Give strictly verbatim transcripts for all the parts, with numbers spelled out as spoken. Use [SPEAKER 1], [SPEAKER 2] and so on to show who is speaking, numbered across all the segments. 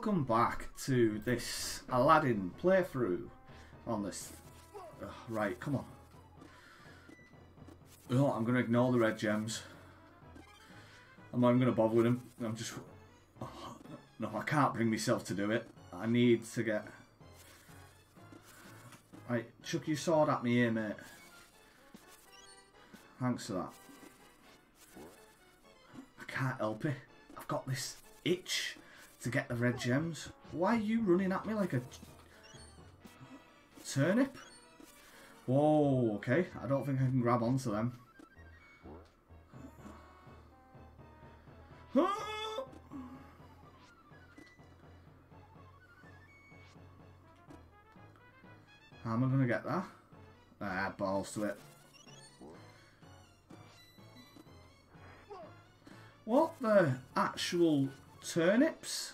[SPEAKER 1] welcome back to this Aladdin playthrough on this. Uh, right, come on. Oh, I'm going to ignore the red gems. I'm not even going to bother with them. I'm just... Oh, no, I can't bring myself to do it. I need to get... Right, chuck your sword at me here, mate. Thanks for that. I can't help it. I've got this itch to get the red gems. Why are you running at me like a turnip? Whoa, okay. I don't think I can grab onto them. How am I going to get that? Ah, balls to it. What the actual turnips?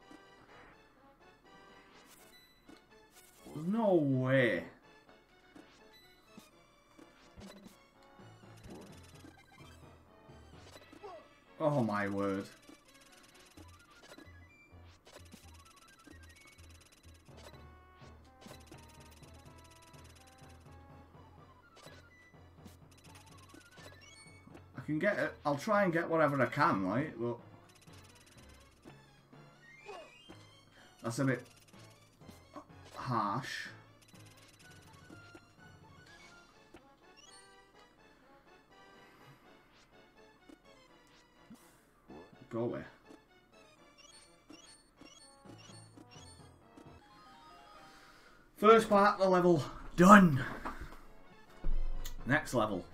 [SPEAKER 1] No way. Oh my word. I can get it. I'll try and get whatever I can, right? But that's a bit harsh. Go away. First part of the level done. Next level.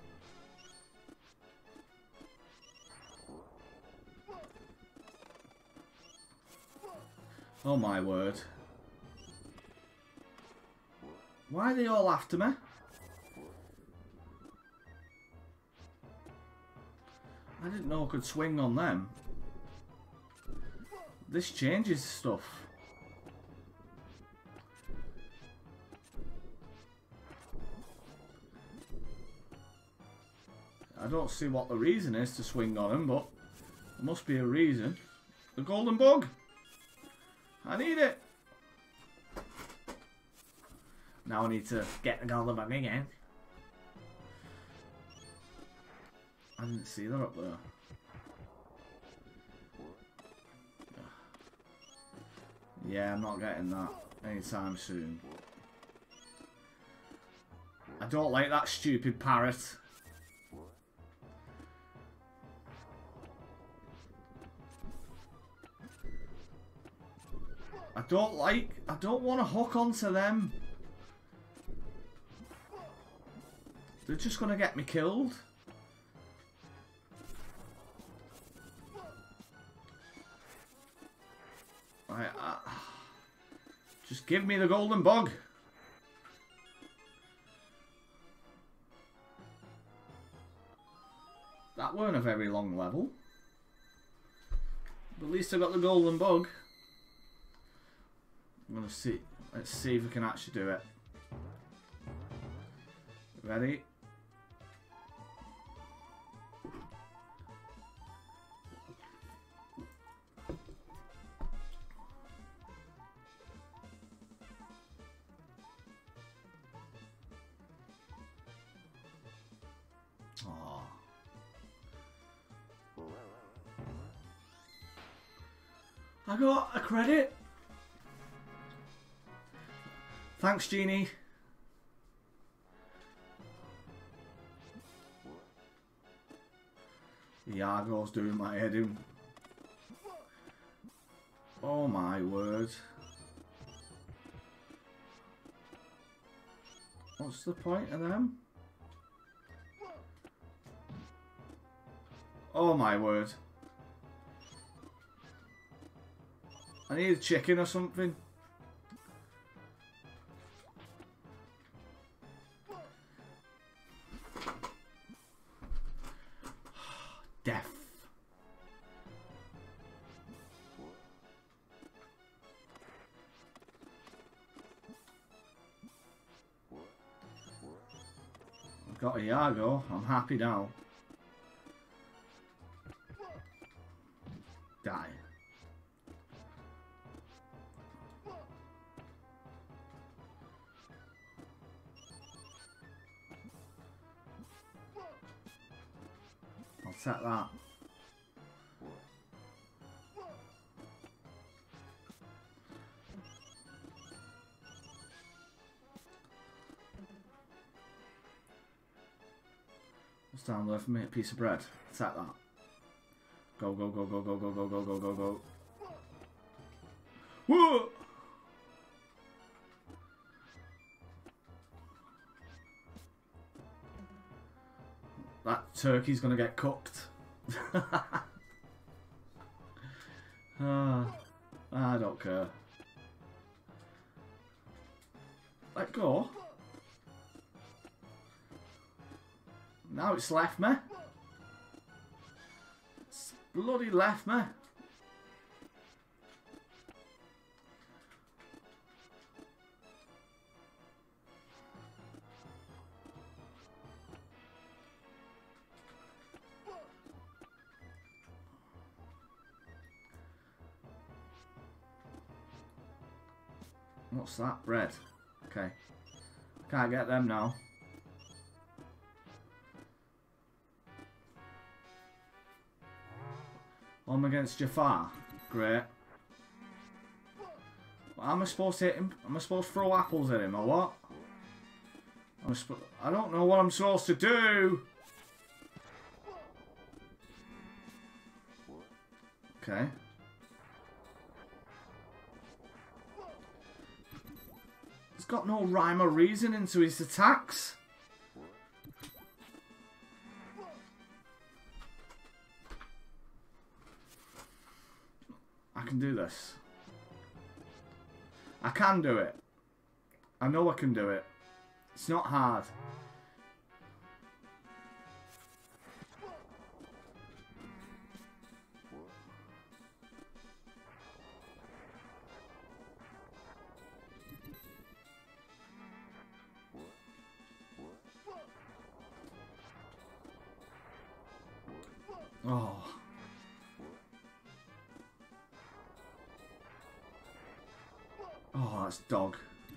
[SPEAKER 1] Oh my word. Why are they all after me? I didn't know I could swing on them. This changes stuff. I don't see what the reason is to swing on them, but there must be a reason. The golden bug! I need it! Now I need to get the golden bug again. I didn't see that up there. Yeah, I'm not getting that anytime soon. I don't like that stupid parrot. I don't like... I don't want to hook onto them. They're just going to get me killed. Right, uh, just give me the golden bug. That weren't a very long level. But at least I got the golden bug. I'm gonna see. Let's see if we can actually do it. Ready? Oh. I got a credit. Thanks, Genie. The Argo's doing my head in. Oh my word. What's the point of them? Oh my word. I need a chicken or something. Death. I've got a Iago. I'm happy now. Die. Attack that. What's down there for me? A piece of bread. Attack that. Go, go, go, go, go, go, go, go, go, go, go. Whoa! That turkey's gonna get cooked. uh, I don't care. Let go. Now it's left me. It's bloody left me. What's that? Bread. Okay. Can't get them now. I'm against Jafar. Great. Well, am I supposed to hit him? Am I supposed to throw apples at him or what? I'm I don't know what I'm supposed to do. Okay. He's got no rhyme or reason into his attacks. I can do this. I can do it. I know I can do it. It's not hard. Oh. Oh, that's dog.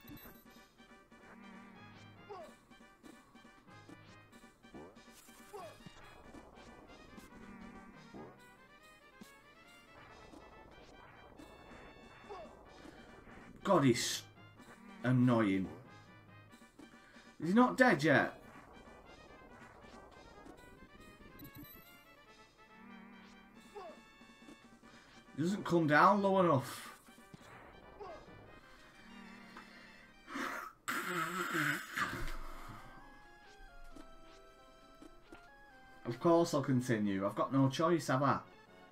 [SPEAKER 1] God, he's annoying. Is he not dead yet? He doesn't come down low enough. Of course I'll continue. I've got no choice, have I?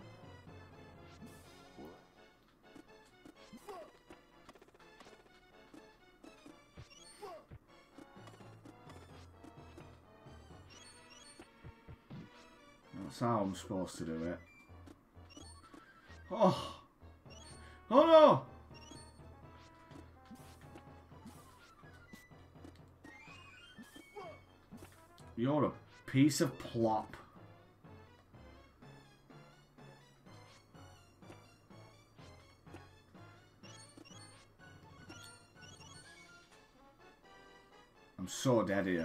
[SPEAKER 1] That's how I'm supposed to do it. Oh! Oh no! You're a piece of plop. I'm so dead here.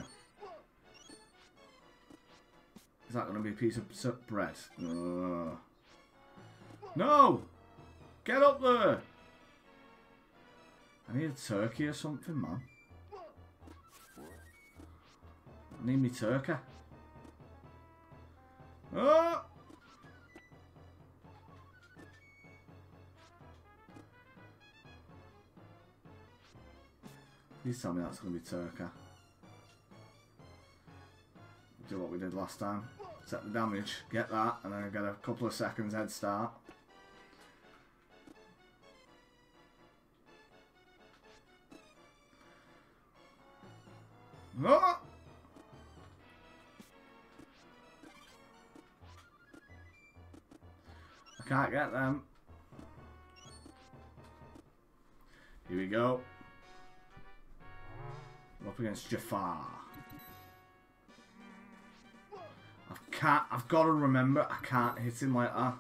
[SPEAKER 1] Is that going to be a piece of bread? Uh. No! Get up there! I need a turkey or something, man. I need me turkey. Oh! Please tell me that's going to be turkey. Do what we did last time. Set the damage, get that, and then I get a couple of seconds head start. Oh! I can't get them. Here we go. We're up against Jafar. I can't. I've got to remember. I can't hit him like that.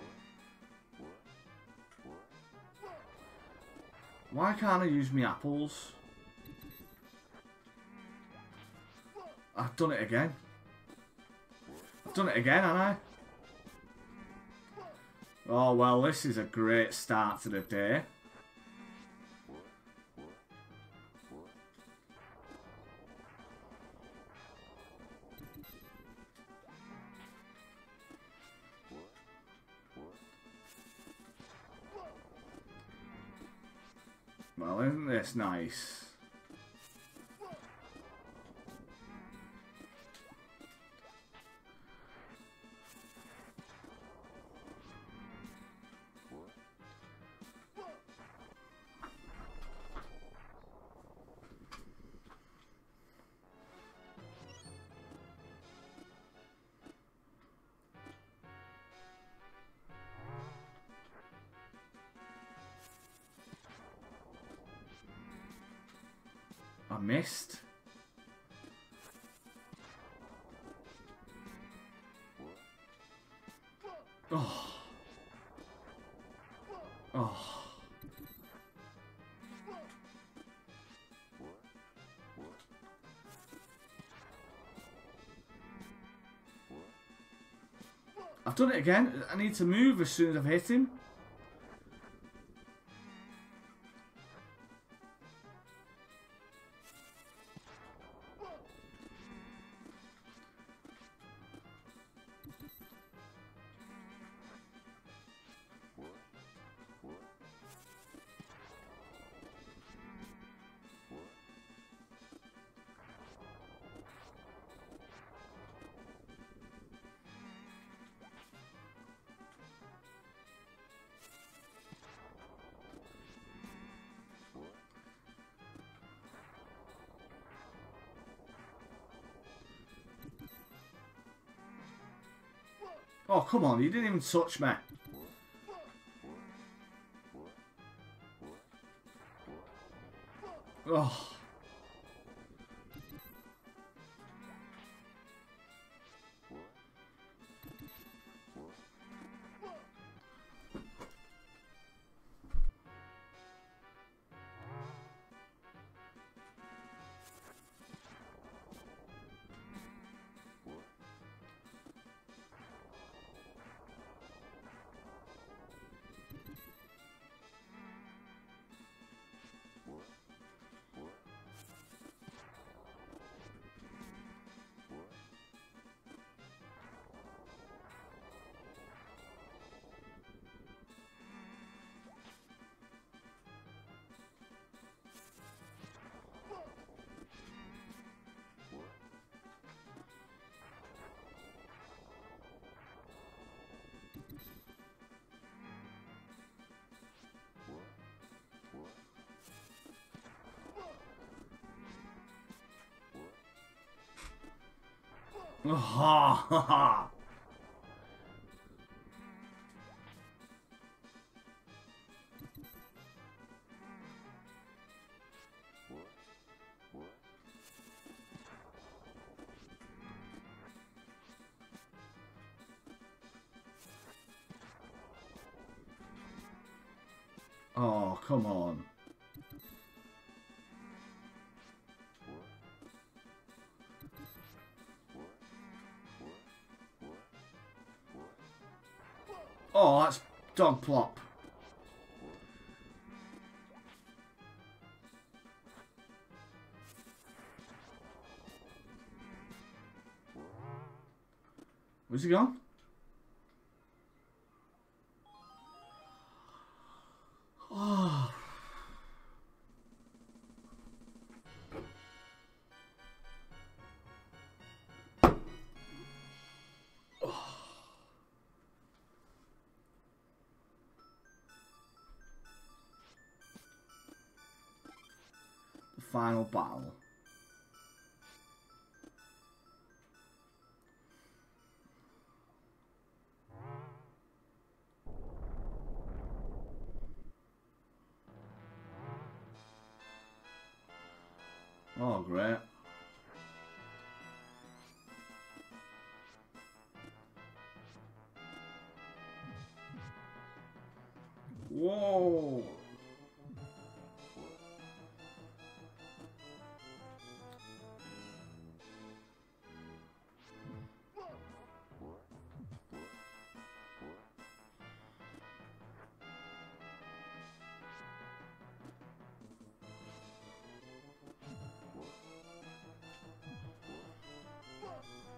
[SPEAKER 1] Why can't I use my apples? I've done it again. I've done it again, haven't I? Oh, well, this is a great start to the day. Well, isn't this nice? I missed. Oh. Oh. I've done it again. I need to move as soon as I've hit him. Oh, come on, you didn't even touch me. Oh. Oh, ha, ha, ha. Oh, come on. Oh, that's dog plop. Where's he gone? Oh. The final battle. Oh, great. Whoa.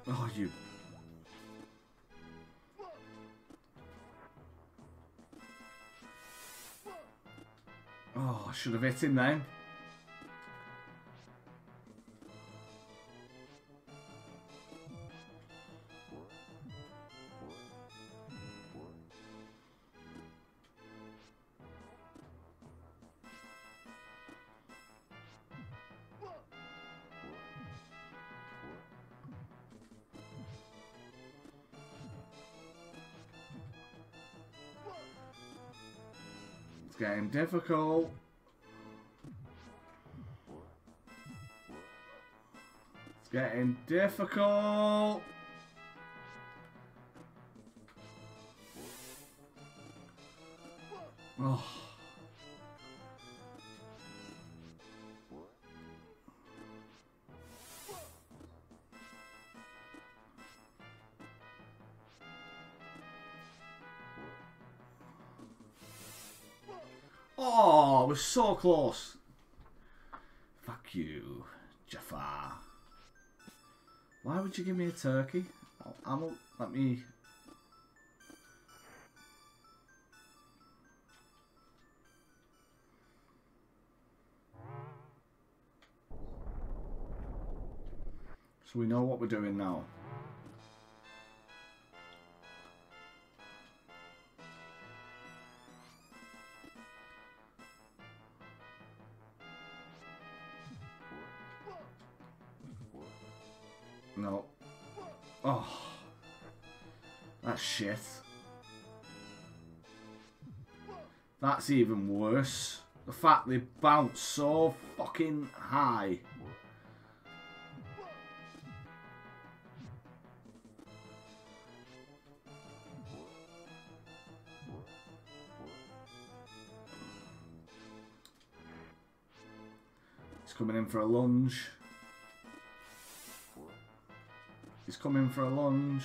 [SPEAKER 1] Oh, you. Oh, I should have hit him then. It's getting difficult. It's getting difficult. Oh. Oh, I was so close. Fuck you, Jafar. Why would you give me a turkey? I'm a, let me. So we know what we're doing now. No. Oh. That's shit. That's even worse. The fact they bounce so fucking high. He's coming in for a lunge. He's coming for a lunge.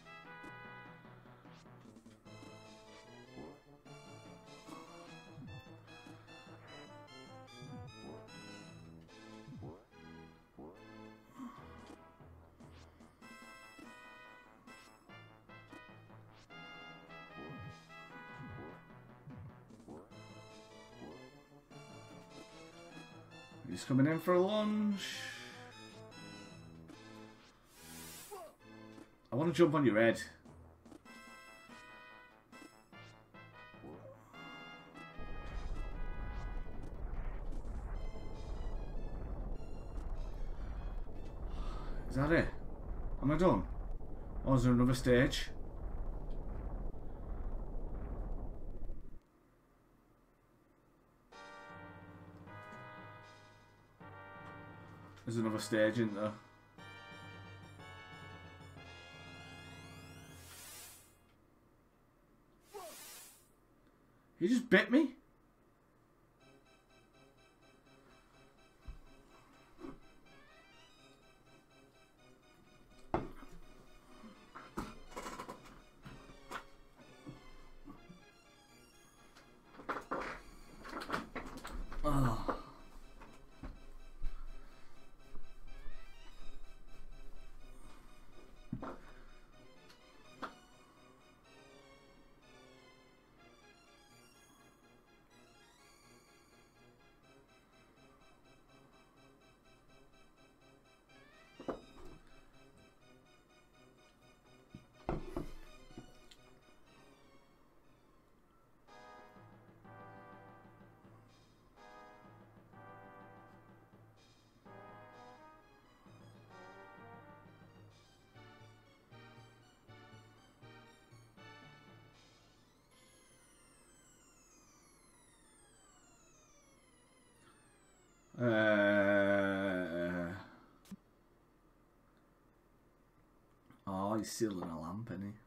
[SPEAKER 1] He's coming in for a lunge. I want to jump on your head. Is that it? Am I done? Or is there another stage? There's another stage, isn't there? He just bit me. Oh. Uh, oh, he's sealing a lamp, isn't he?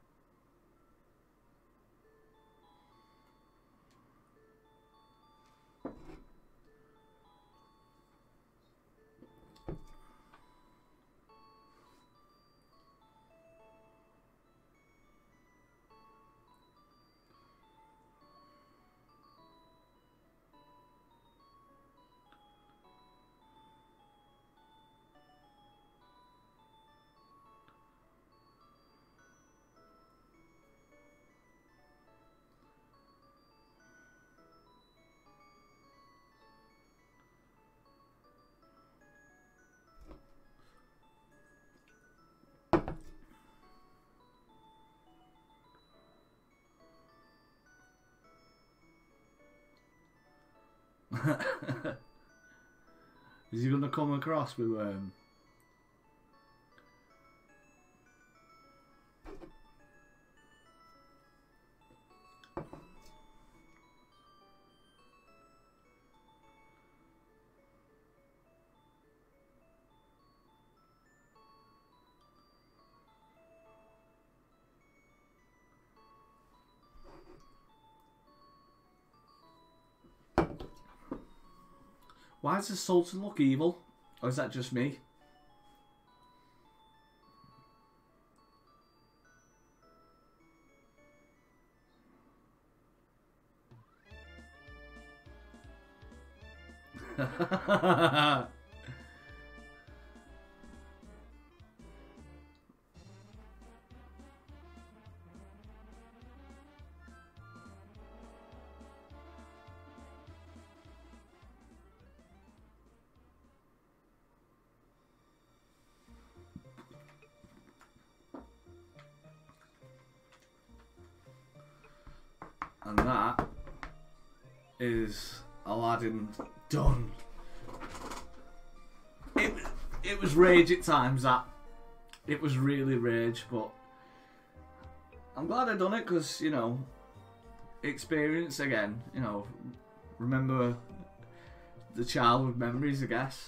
[SPEAKER 1] Is he gonna come across with um why does the Sultan look evil? Or is that just me? And that is Aladdin done. It, it was rage at times, that. It was really rage, but I'm glad I done it because, you know, experience again, you know, remember the childhood memories, I guess.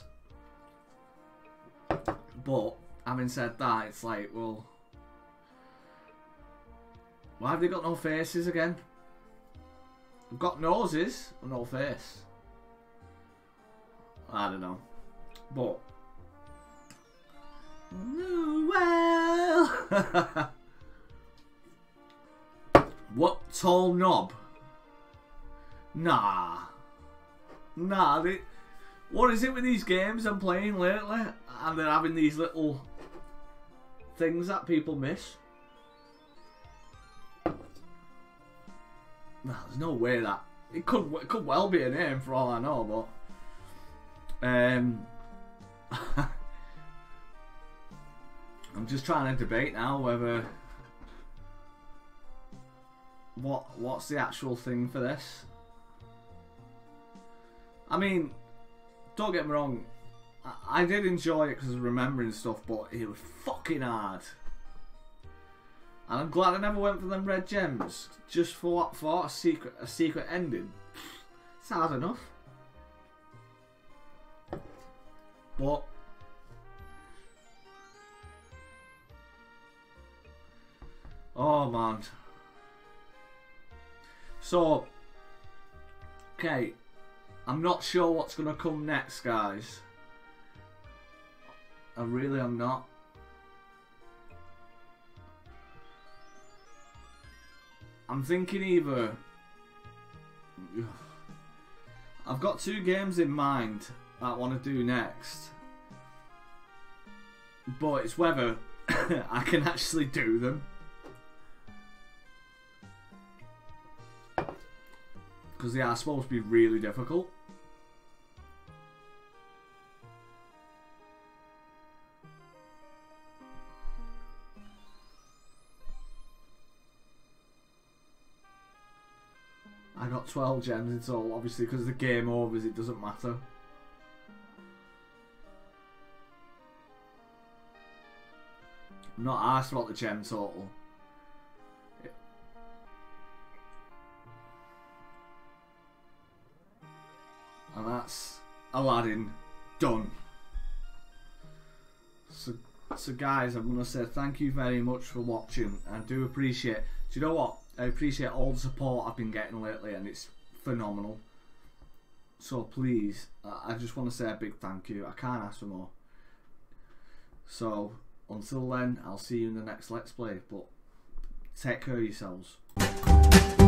[SPEAKER 1] But having said that, it's like, well, why have they got no faces again? They've got noses, but no face. I don't know. But well, what tall knob? Nah, nah. They, what is it with these games I'm playing lately? And they're having these little things that people miss. No, there's no way that it could it could well be a name for all I know, but um, I'm just trying to debate now whether what what's the actual thing for this. I mean, don't get me wrong, I, I did enjoy it because of remembering stuff, but it was fucking hard. And I'm glad I never went for them red gems. Just for what for? A secret a secret ending. It's hard enough. But oh man. So okay. I'm not sure what's gonna come next, guys. I really am not. I'm thinking either I've got two games in mind that I want to do next, but it's whether I can actually do them, because they are supposed to be really difficult. I got twelve gems in total, obviously, because the game overs, it doesn't matter. I'm not asked about the gem total. And that's Aladdin done. So, so guys, I'm going to say thank you very much for watching. I do appreciate, do you know what? I appreciate all the support I've been getting lately, and it's phenomenal. So please, I just want to say a big thank you. I can't ask for more. So until then, I'll see you in the next Let's Play, but take care of yourselves.